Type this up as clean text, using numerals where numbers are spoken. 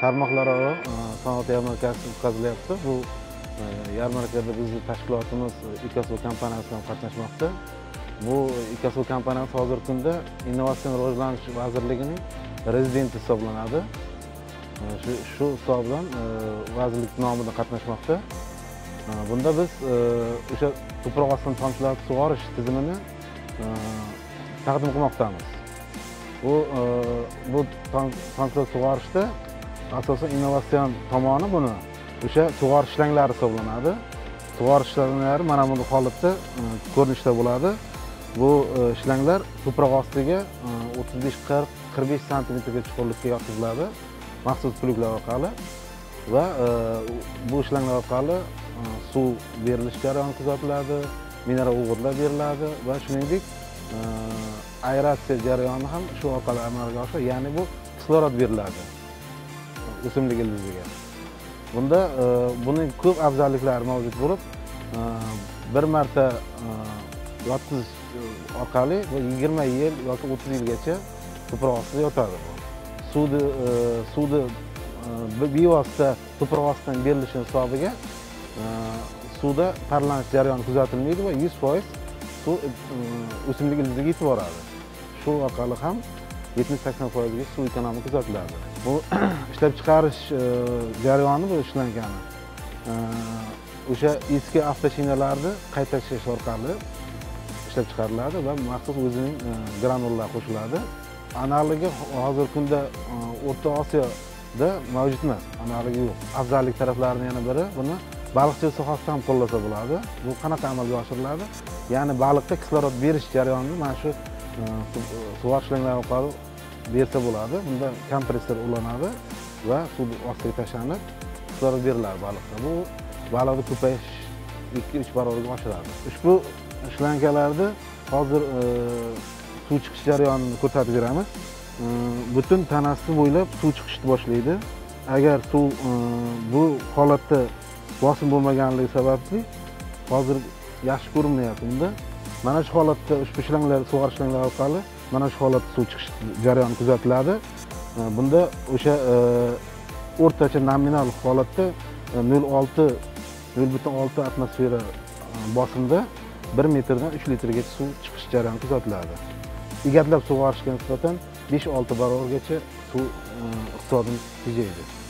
tarmoqlararo sanoat yarmarkasi o'tkazilyapti. Bu yarmarkada bizning tashkilotimiz Ikaso kompaniyasi ham qatnashmoqda. Bu Ikaso kompaniyasi hozirgi kunda Innovatsion rivojlanish vazirligining rezidenti hisoblanadi. Shu hisob bilan vazirlik nomida qatnashmoqda. Bunda biz o'sha tuproq ostini tomchilatib sug'orish tizimini taqdim qilmoqdamiz. Bu tomchilatib sug'orishda asosan innovatsion tomoni buni o'sha sug'orish shlanglari hisoblanadi. Sug'orish shlanglari mana bunday holatda ko'rinishda bo'ladi. Bu shlanglar tuproq ostiga 35-40-45 santimetrga chuqurlikka yotqiziladi maxsus plyuklar orqali va bu shlanglar orqali suv berilish jarayoni kuzatiladi, mineral o'g'itlar beriladi va shuningdek aeratsiya jarayoni ham shu orqali amalga oshadi, ya'ni bu kislorod beriladi o'simlik ildiziga. Bunda buning ko'p afzalliklari mavjud bo'lib, bir marta yotqizish orqali 20 yil yoki 30 yilgacha tuproq ostida yotadi. Suvni bevosita tuproq ostidan berilishi hisobiga suvda parlanish jarayoni kuzatilmaydi va 100% suv o'simlik ildiziga yetib boradi. Shu orqali ham 70-80% ga suv ekonomiyasi kuzatiladi. Bu ishlab chiqarish jarayoni bu ishlankani o'sha eski avtoshinalarni qayta ishlash orqali ishlab chiqariladi va maxsus o'zining granullar qo'shiladi. Analogi hozirgi kunda O'rta Osiyoda mavjud emas, analogi yo'q. Afzallik taraflaridan yana biri buni baliqchilik sohasida ham qo'llasa bo'ladi. Bu qanaqa amalga oshiriladi? Ya'ni baliqqa kislorod berish jarayonini mana shu sug'orish shlanglari orqali bersa bo'ladi. Bunda kompressor ulanadi va suv ostiga tashlanib kislorod beriladi baliqqa. Bu baliqni ko'payish 2-3 barobarga oshiradi. Ushbu shlankalarni hozir suv chiqish jarayonini ko'rsatib beramiz. Butun tanasi bo'ylab suv chiqishni boshlaydi. Agar suv bu holatda bosim bo'lmaganligi sababli hozir yaxshi ko'rinmayapti. Bunda mana shu holatda ushbu shlanglar, sug'orish shlanglari orqali mana shu holatda suv chiqish jarayoni kuzatiladi. Bunda o'sha o'rtacha nominal holatda 0,6 atmosfera bosimda 1 metrdan 3 litrgacha suv chiqish jarayoni kuzatiladi. Egatlab sug'orishga nisbatan 5-6 barobargacha suv iqtisodini tejaydi.